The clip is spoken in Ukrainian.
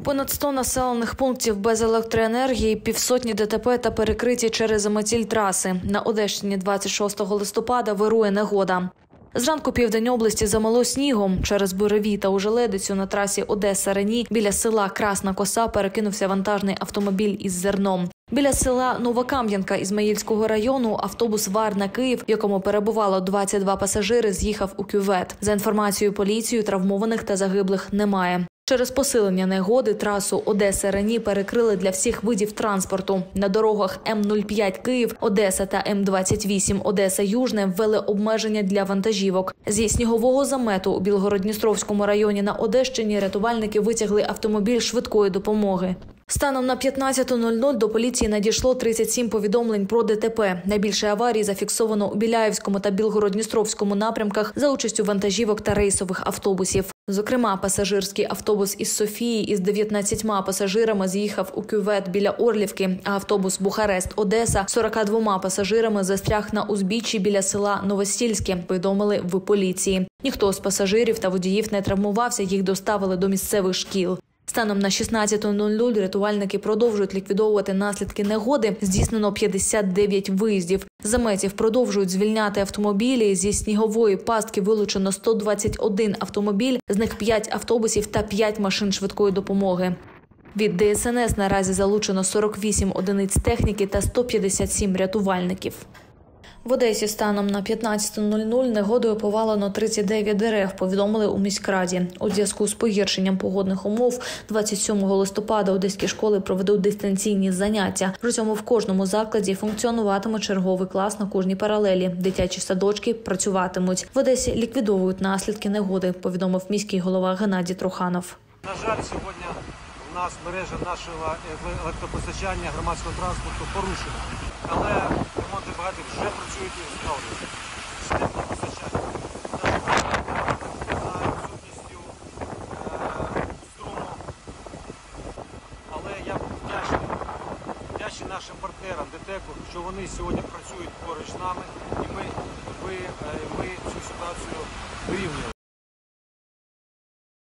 Понад 100 населених пунктів без електроенергії, півсотні ДТП та перекриті через заметіль траси. На Одещині 26 листопада вирує негода. Зранку південь області замело снігом. Через буревій та ожеледицю на трасі Одеса-Рені біля села Красна Коса перекинувся вантажний автомобіль із зерном. Біля села Новокам'янка Ізмаїльського району автобус Варна-Київ, в якому перебувало 22 пасажири, з'їхав у кювет. За інформацією поліції, травмованих та загиблих немає. Через посилення негоди трасу Одеса-Рені перекрили для всіх видів транспорту. На дорогах М-05 Київ-Одеса та М-28 Одеса-Южне ввели обмеження для вантажівок. Зі снігового замету у Білгород-Дністровському районі на Одещині рятувальники витягли автомобіль швидкої допомоги. Станом на 15:00 до поліції надійшло 37 повідомлень про ДТП. Найбільше аварій зафіксовано у Біляївському та Білгород-Дністровському напрямках за участю вантажівок та рейсових автобусів. Зокрема, пасажирський автобус із Софії із 19 пасажирами з'їхав у кювет біля Орлівки, а автобус Бухарест-Одеса з 42 пасажирами застряг на узбіччі біля села Новостільське, повідомили в поліції. Ніхто з пасажирів та водіїв не травмувався, їх доставили до місцевих шкіл. Станом на 16:00 рятувальники продовжують ліквідовувати наслідки негоди. Здійснено 59 виїздів. З заметів продовжують звільняти автомобілі. Зі снігової пастки вилучено 121 автомобіль, з них 5 автобусів та 5 машин швидкої допомоги. Від ДСНС наразі залучено 48 одиниць техніки та 157 рятувальників. В Одесі станом на 15:00 негодою повалено 39 дерев, повідомили у міськраді. У зв'язку з погіршенням погодних умов 27 листопада одеські школи проведуть дистанційні заняття. При цьому в кожному закладі функціонуватиме черговий клас на кожній паралелі. Дитячі садочки працюватимуть. В Одесі ліквідовують наслідки негоди, повідомив міський голова Геннадій Труханов. На жаль, сьогодні у нас мережа нашого електропостачання громадського транспорту порушена. Але ремонтні бригади вже працюють і встановлюють. Системне постачання за відсутністю струму. Але я вдячний нашим партнерам ДТЕКу, що вони сьогодні працюють поруч з нами і ми цю ситуацію вирівнюємо.